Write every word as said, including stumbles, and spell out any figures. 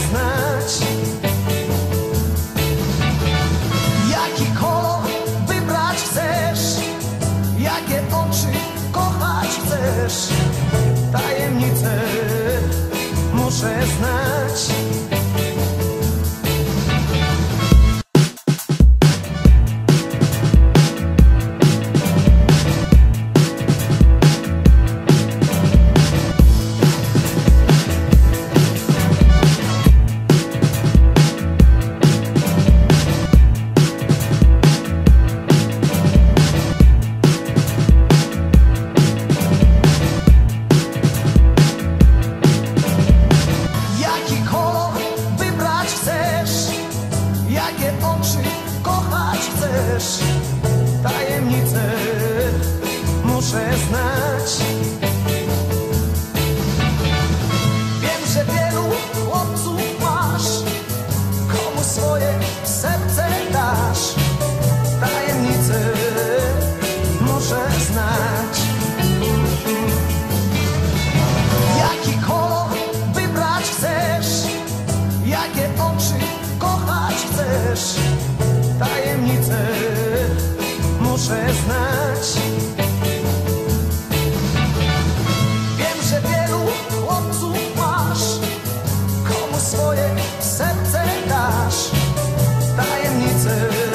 znać. Jaki kolor wybrać chcesz, jakie oczy kochać chcesz, tajemnice muszę znać. Jakie oczy kochać chcesz, tajemnice muszę znać. Wiem, że wielu chłopców masz, komu swoje serce dasz, tajemnice muszę znać. Jaki kolor wybrać chcesz, jakie oczy kochać chcesz, tajemnice muszę znać. Wiem, że wielu chłopców masz, komu swoje serce dasz, tajemnice